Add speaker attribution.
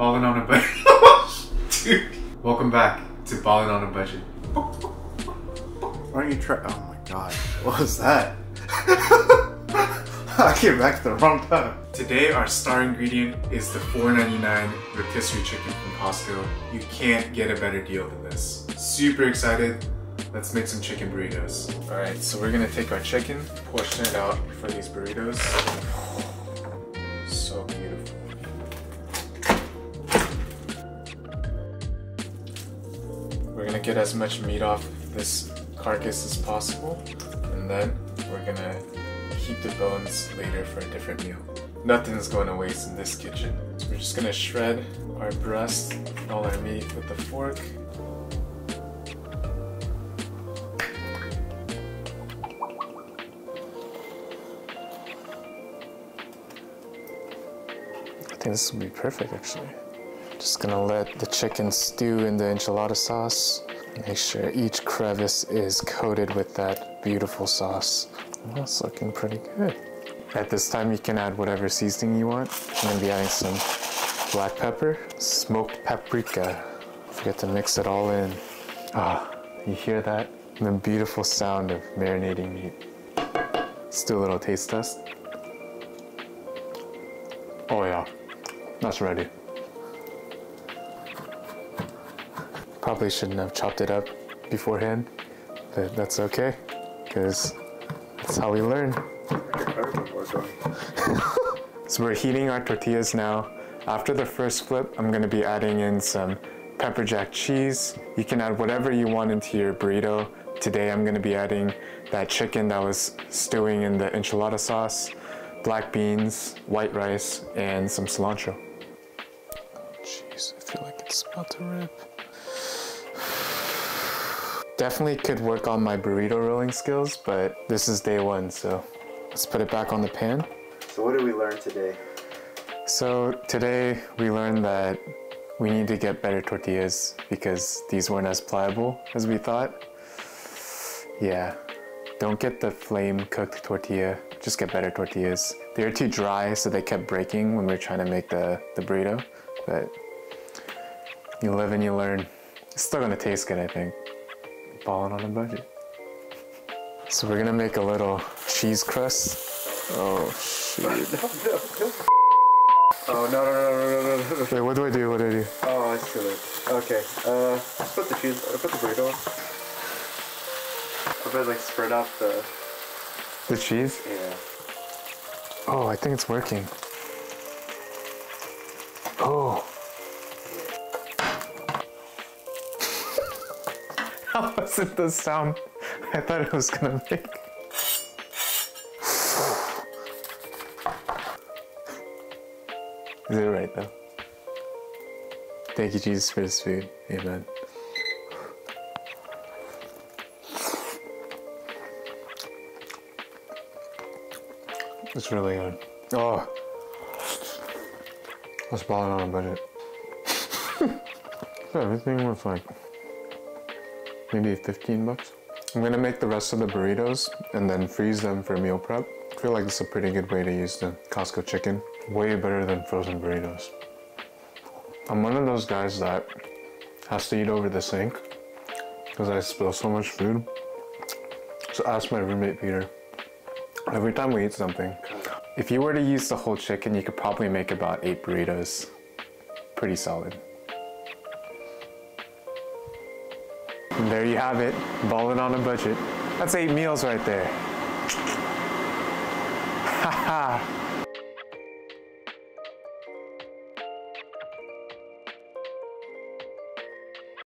Speaker 1: Ballin' on a budget. Dude. Welcome back to Ballin' on a Budget.
Speaker 2: Why don't you try? Oh my god, what was that? I came back at the wrong time.
Speaker 1: Today our star ingredient is the $4.99 rotisserie chicken from Costco. You can't get a better deal than this. Super excited. Let's make some chicken burritos. Alright, so we're gonna take our chicken, portion it out for these burritos. So beautiful. We're gonna get as much meat off this carcass as possible, and then we're gonna keep the bones later for a different meal. Nothing's going to waste in this kitchen. So we're just gonna shred our breast and all our meat with the fork. I think this will be perfect actually. Just gonna let the chicken stew in the enchilada sauce. Make sure each crevice is coated with that beautiful sauce. That's looking pretty good. At this time you can add whatever seasoning you want. I'm gonna be adding some black pepper, smoked paprika. Forget to mix it all in. Ah, you hear that? The beautiful sound of marinating meat. Let's do a little taste test. Oh yeah, that's ready. Probably shouldn't have chopped it up beforehand, but that's okay, because that's how we learn. So we're heating our tortillas now. After the first flip, I'm gonna be adding in some pepper jack cheese. You can add whatever you want into your burrito. Today I'm gonna be adding that chicken that was stewing in the enchilada sauce, black beans, white rice, and some cilantro. Jeez, I feel like it's about to rip. Definitely could work on my burrito rolling skills, but this is day one, so let's put it back on the pan.
Speaker 2: So what did we learn today?
Speaker 1: So today we learned that we need to get better tortillas because these weren't as pliable as we thought. Yeah, don't get the flame cooked tortilla, just get better tortillas. They were too dry, so they kept breaking when we were trying to make the burrito, but you live and you learn. It's still gonna taste good, I think. Ballin' on a budget. So we're gonna make a little cheese crust. Oh shoot.
Speaker 2: Oh no.
Speaker 1: Wait, what do I do? What do I do?
Speaker 2: Oh, I see it. Okay, put the cheese, put the burrito on. I bet like spread out
Speaker 1: the cheese?
Speaker 2: Yeah.
Speaker 1: Oh, I think it's working. Oh. How was it the sound I thought it was gonna make? Is it right though? Thank you, Jesus, for this food. Amen. It's really good. Oh, let's ball it on a budget. Everything was like maybe 15 bucks. I'm gonna make the rest of the burritos and then freeze them for meal prep. I feel like it's a pretty good way to use the Costco chicken. Way better than frozen burritos. I'm one of those guys that has to eat over the sink because I spill so much food. So ask my roommate Peter. Every time we eat something, if you were to use the whole chicken, you could probably make about 8 burritos. Pretty solid. And there you have it, ballin' on a budget. That's 8 meals right there. Haha.